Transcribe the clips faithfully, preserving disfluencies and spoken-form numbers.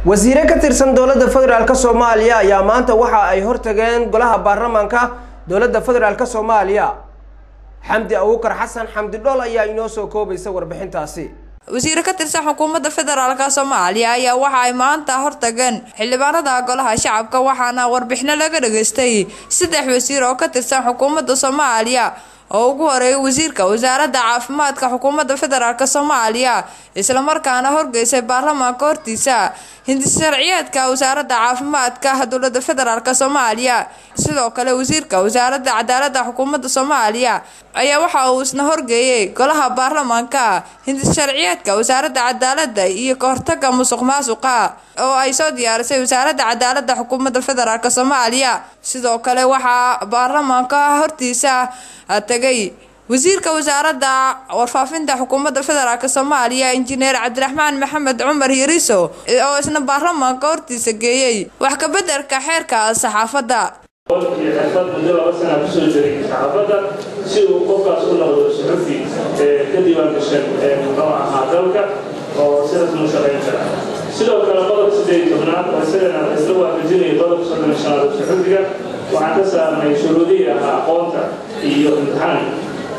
wasiire ka tirsan dowladda federaalka Soomaaliya ayaa maanta waxa ay hortageen golaha baarlamaanka dowladda federaalka Soomaaliya. Xamdi Abuukar Xasan Xamdi Dhool ayaa inoo soo koobaysa warbixintaasi. wasiir ka tirsan xukuumadda federaalka Soomaaliya ayaa waxa ay maanta hortageen xildhibaanada golaha shacabka waxaana warbixino laga dhageystay saddex wasiir oo ka tirsan xukuumadda Soomaaliya oo ugu horeeyay wasiirka wasaaradda caafimaadka xukuumadda federaalka Soomaaliya isla markaana horgeysay baarlamaanka hortiisa hindis sharciyeedka wasaaradda caafimaadka dowladda federaalka Soomaaliya. sidoo kale wasiirka wasaaradda cadaaladda xukuumadda Soomaaliya ayaa waxa uu isna horgeeyay golaha baarlamaanka hindis sharciyeedka wasaaradda cadaaladda iyo ka hortagga musuqmaasuqa oo ay soo diyaarisay wasaaradda cadaaladda xukuumadda federaalka Soomaaliya. sidoo kale waxa baarlamaanka hortiisa tagay wasiirka wasaaradda warfaafinta xukuumadda federaalka Soomaaliya injineer Cabdiraxmaan Maxamed Cumar Yariso oo isna baarlamaanka hortiisa geeyay wax ka bedelka xeerka saxaafadda xirfad muddo laba sano ku soo jiray saxaafadda si uu qofkaas u noqdo suxufi ka diiwaan gashan muxuu ahaa dalka oo sidaas u shaqayn kara. sidoo kale qodobka siddeed iyo tobnaad oo isagana isla waafajinaya qodobka soddon iyo shanaad suxufiga waxaan ka saarnay shuruudihii ahaa aqoonta iyo imtixaanka.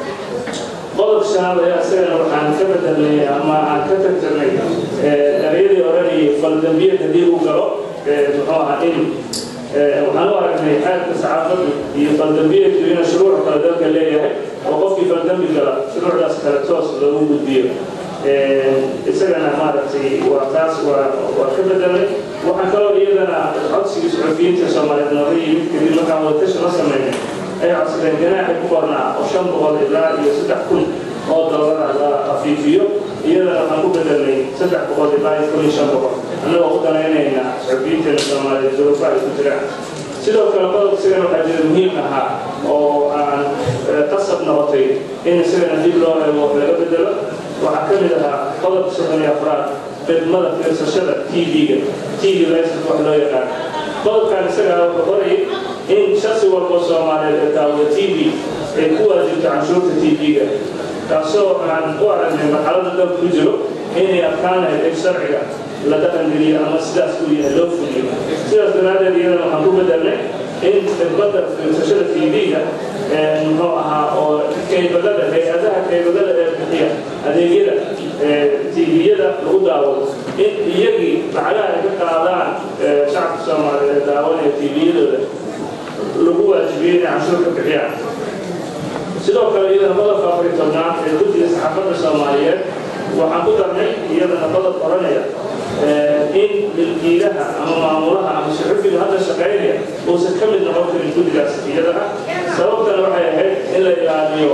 qodobka shanaad ayaa isagana waxaan ka bedelnay ama aan ka tartarnay ereyadii oranayay faldambiyad haddii uu galo muxuu ahaa in waxaan u aragnay xeerka saxaafaddu iyo faldambiyadku inuu shuruuc kale dalka leeyahay oo qofkii faldambi gala shuruucdaas kale toos loogu gudbiyo. isagana maaragtay waa taas waa waa ka bedelnay. waxaan kaloo iyadana codsigii suxufiyiinta Soomaaliyeed nooga yimid kadib markaan wadatashi la sameynay ay codsadeen ganaaxi ku qornaa oo shan boqol ilaa iyo saddex kun oo doolar la khafiifiyo. iyadana waxaan ku bedelnay saddex boqol ilaa iyo kun iyo shan boqol annagoo u danaynayna suxufiyiinta Soomaaliyeed duruufaha ay ku jiraan. sidoo kale qodobka isagana waxaa jira muhiim ahaa oo aan qasab noqotay in isagana dib loo eego wax laga bedelo. waxaa ka mid ahaa qodobka soddon iyo afraad khidmada fiirsashada T V-ga T V license wax loo yaqaan. qodobkan isaga wuxuu qorayay in shakhsi walba Soomaaliyeed ee daawada T V ay ku waajibto canshuurta T V-ga taasoo aan u aragnay marxaladda dalka ku jiro inay adkaan lahayd in sharciga la dhaqangeliyo ama sidaas uu yahay loo fuliyo. sidaas daraaddeed iyadana waxaan ku bedelnay in khidmada fiirsashada T V-ga muxuu ahaa oo kaybalada hay-adaha kaybalada ee bixiya adeegyada T V-yada lagu daawado in iyagii lacagaha ay ka qaadaan shacabka Soomaaliyeed ee daawanaya T V-yadooda lagu waajibiyey inay canshuur ka bixiyaan. sidoo kale iyadana qodobka afar iyo tobnaad ee guddiga saxaafadda Soomaaliyeed waxaan ku darnay iyadana qodob oranaya in milkiilaha ama maamulaha ama suxufiga hadda shaqaynaya uusan ka mid noqon karin guddigaas iyada ah. sababtana waxay ahayd in la ilaaliyo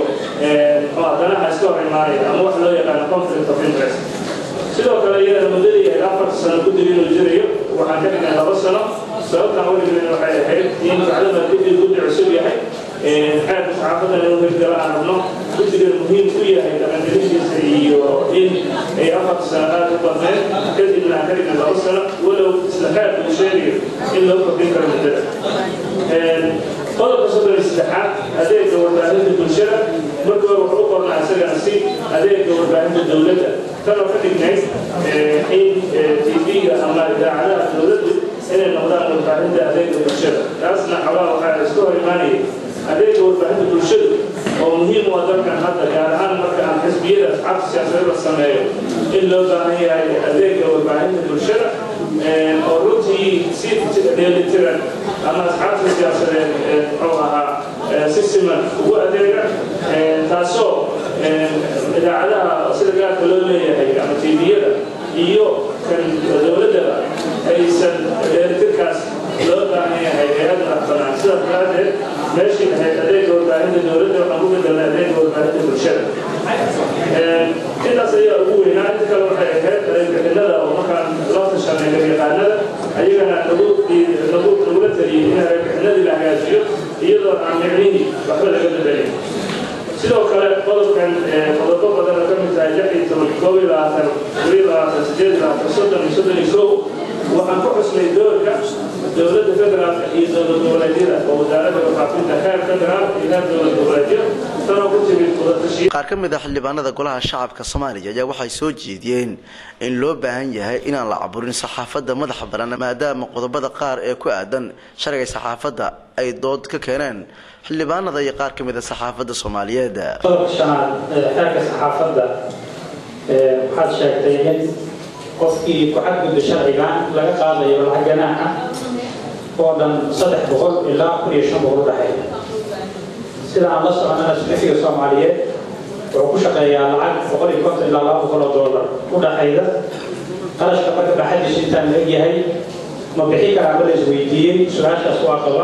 danaha iska hor imaanaya ama wax loo yaqaano conflict of interest. sidoo kale iyadana muddadii ahayd afar sano guddiga inuu jirayo waxaan ka dhignay laba sano. sababtan weligeena waxay ahayd in bacdama guddiga guddi cusub yahay xeerka saxaafaddan inuu hirgala aan rabno guddigan muhiim u yahay dhaqangelintiisa iyo in ay afar sano aad u badneed kadibna aan ka dhignay laba sano walow isla xeerka uu sheegayo in loo kordhin karo muddada. qodobka soddon iyo saddexaad adeegga warbaahinta bulshada marka hore wuxuu u qornaa isagana si adeegga warbaahinta dowladda tanoo ka dhignay in T V-ga ama idaacadaha dowladdu inay noqdaan warbaahinta adeegga bulshada. taasna xabaa waxaa isku hor imaanayay adeegga warbaahinta bulshadu oo muhiim u ah dalkan hadda gaar ahaan marka aan xisbiyada asxaabta siyaasadeed la sameeyo in loo baahan yahay adeegga warbaahinta bulshada oo runtii si dheelitiran ama asxaabta siyaasadeed muxuu ahaa si siman ugu adeega taasoo idaacadaha sida gaarka loo leeyahay ama T V-yada iyo kan dowladdaba aysan dheelitirkaas loo baahan yahay hay-ad madax bannaan. sidaas daraaddeed meeshii ahayd adeegga warbaahinta dowladda waxaan ku bedelnay adeegga warbaahinta bulshada. intaas ayaa ugu weynaa. inta kale waxay ahayd adeeg-bixinada oo markaan loo tashanay garyaqaanada ayagana nagu nagu nagula taliyey in adeeg-bixinadii la hagaajiyo iyadoo aan micnihii waxba laga bedelin. sidoo kale qodobkan qodobo badan oo ka mid tahay lix iyo toban koob iyo labaatan laba iyo labaatan siddeed iyo labaatan soddon iyo soddon iyo kow waxaan ku xusnay doorka dowladda federaalka iyo dowlad goboleedyada oo wasaaradda warfaafinta heer federaal iyo heer dowlad goboleedyo qaar ka mid ah xildhibaanada golaha shacabka Soomaaliya ayaa waxay soo jeediyeen in loo baahan yahay inaan la caburin saxaafadda madaxa bannaan maadaama qodobada qaar ee ku aadan sharciga saxaafadda ay dood ka keeneen xildhibaanada iyo qaar ka mid ah saxaafadda Soomaaliyeed. xeerka saxaafadda waxaad sheegtay in qofkii ku xadgudba sharciga laga qaadayo lacag ganaax ah oo dhan saddex boqol ilaa kun iyo shan boqol dhaxay sida aan la soconana saxafiga Soomaaliyeed wuxuu ku shaqeeyaa lacag boqol iyo konton ilaa laba boqol oo dollar u dhaxayda qarashka marka baxadiisa intaan la yahay ma bixi karaa ma la isweydiiyey su'aashaas waa qaba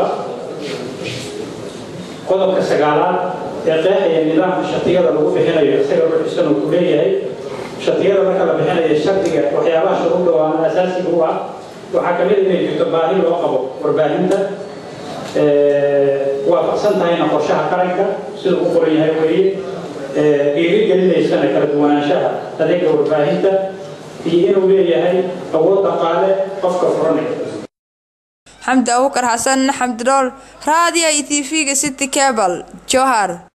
qodobka sagaalaad ee qeexaya nidaamka shatiyada lagu bixinayo isaga ruuxiisana ku leeyahay shatiyada marka la bixinayo shartiga waxyaabaha shuruuda waa asaasiga u ah waxaa ka mid inay jirto baahi loo qabo warbaahinta waafaqsan tahayna qorshaha qaranka siduu u qoran yahay weeye dhiirigelinaysana kala duwanaanshaha adeega warbaahinta iyo inuu leeyahay awood dhaqaale qofka furanaya. xamdi abuukar xasan xamdi dhool raadiyo iyo T V-ga City Cable Johar.